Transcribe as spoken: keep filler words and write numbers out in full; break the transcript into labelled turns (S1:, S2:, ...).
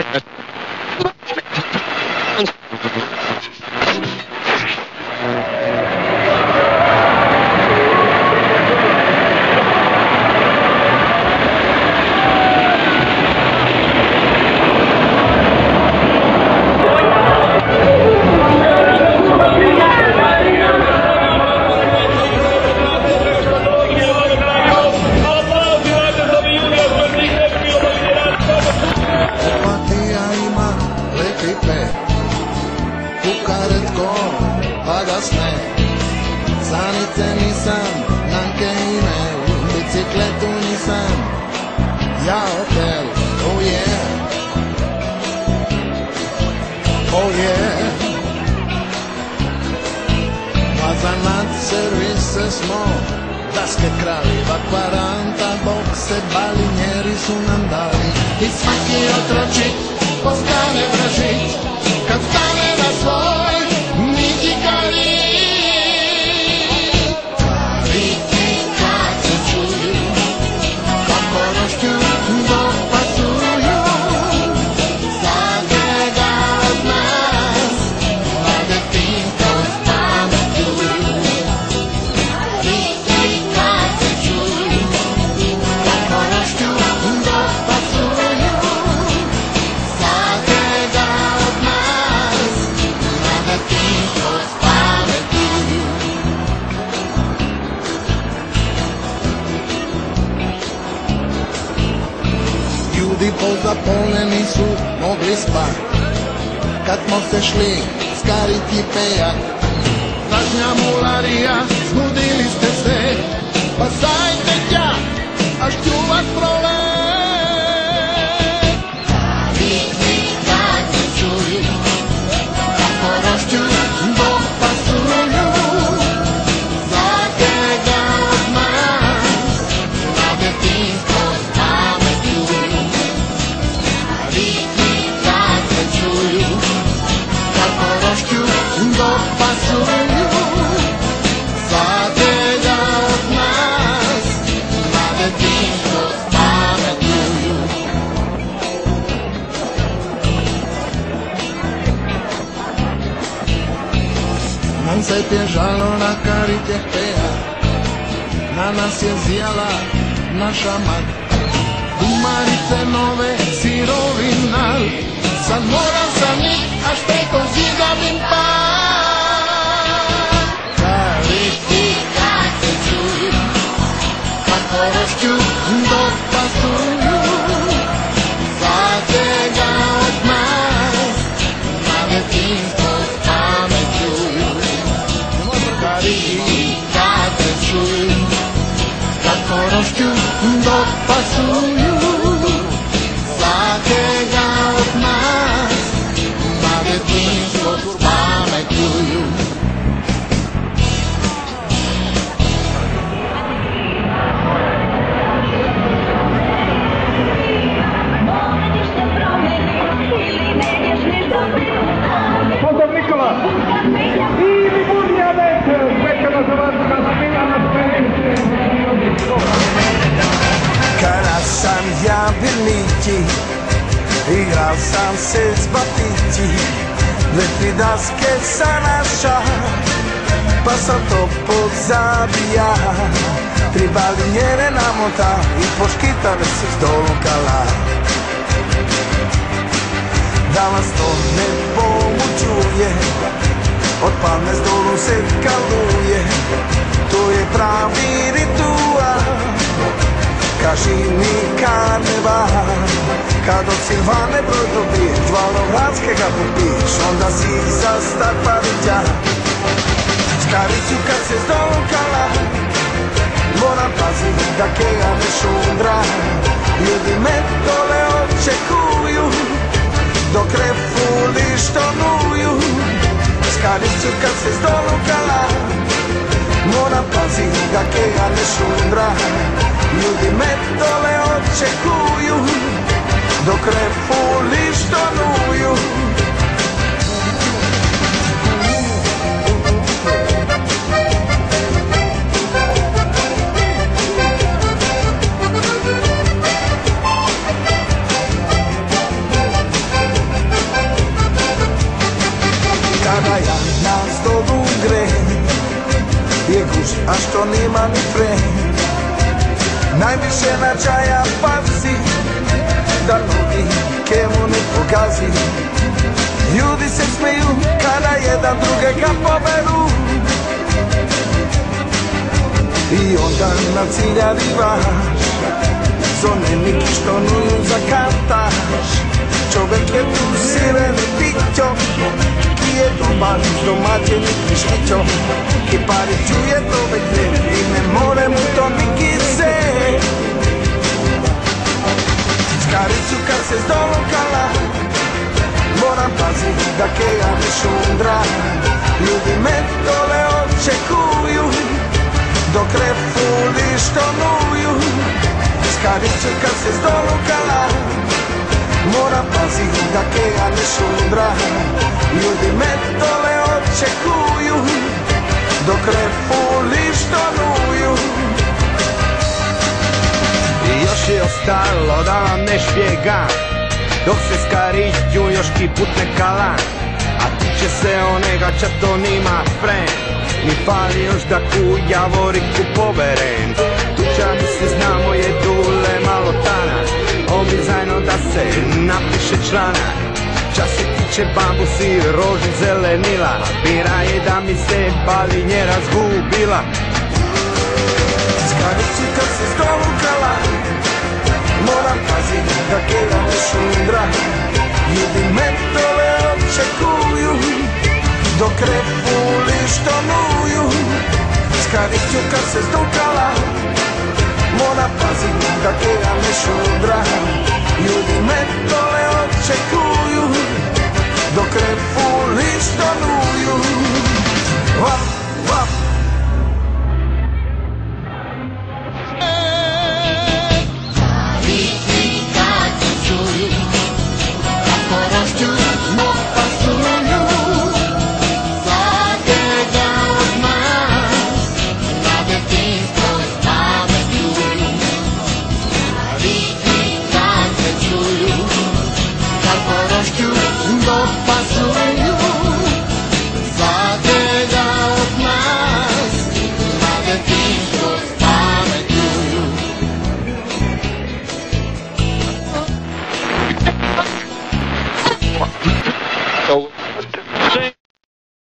S1: Sanice nisam, nanke ime, bicikletu nisam, ja hotel, oh yeah, oh yeah. Ma zanat servise smo, daske krali, va quaranta boxe, balinieri su nam dali. I svaki otročik postane vražić, kad stane na svoj mitikali. Ljudi pozapoljeni su mogli spat, kad smo se šli skariti pejak. Zadnja mularija, znudili ste se, pa stajte tja, až ću vas prolet. Vidi kad se čuju, kako rošću dok pasuju, zatega od nas, na detinstvo spametuju. Vidi kad se čuju, kako rošću dok pasuju, zatega od nas, na detinstvo spametuju. Nam se pježalo na karite peja, na nas je zijala naša mat. Gumarice nove, sirovina, sad moram sa njih, až preko zida bim pad. Kariti kad se čuju, kako rošću dok pasuju, zatega od nas, na detinstvo spametuju. Kariti kad se čuju, kako rošću dok pasuju, zatega od nas, na detinstvo spametuju.
S2: Pozdrav Nikola! I mi budnija večer, večera za vas kada bila na sceni.
S3: Kada sam ja bil miti, igral sam se z batici, letni daske sa naša, pa sam to pozabija. Tri balinjere namota i poškitane se s dolukala. Da vas to ne poučuje, od palme s dolu se kaluje, to je pravi ritual. Kaži mi karneval, kad od Silvane broj dobiš, Valovratskega popiš, onda si za star paviđan. Škaricu kad se zdolukala, moram pazit da keja ne šundra. Ljudi me dole očekuju, dok refuli štonuju. Škaricu kad se zdolukala, moram pazit da keja ne šundra. Ljudi me dole očekuju, dok refuli štonuju. a što nima ni fren. Najviše na čaja pazi, da nogi kemu ne pokazi. Ljudi se smeju kada jedan drugega poberu. I onda na cilja divaš, zone niki što nuju zakantaš. Čovek je tu sireni pićo, je dobar s domaćenim kriškićom. Kipari čuje to već ne, i ne more mu to niki se. Skaricu kad se s dolom kala, moram pazit da keja ne šundra. Ljudi me dole očekuju, dok refuli što nuju. Skaricu kad se s dolom kala, moram pazit da keja ne šundra. Ljudi me dole očekuju, dok refuli što nuju.
S4: I još je ostalo da vam ne špjegam, dok se skariću još ki put ne kalan. A tiče se onega ča to nima fren, mi fali još da ku javoriku poberem. Tuča mi se znamo je dule malo tanak, obi zajedno da se napiše članak. Čas se tiče bambusi, roži, zelenila, bira je da mi se balinje razgubila.
S3: Skaricu kad se s dolu kala, moram pazit da keja ne šundra. Ljudi me dole očekuju, dok refuli što nuju. Skaricu kad se s dolu kala, moram pazit da keja ne šundra. Ljudi me dole očekuju,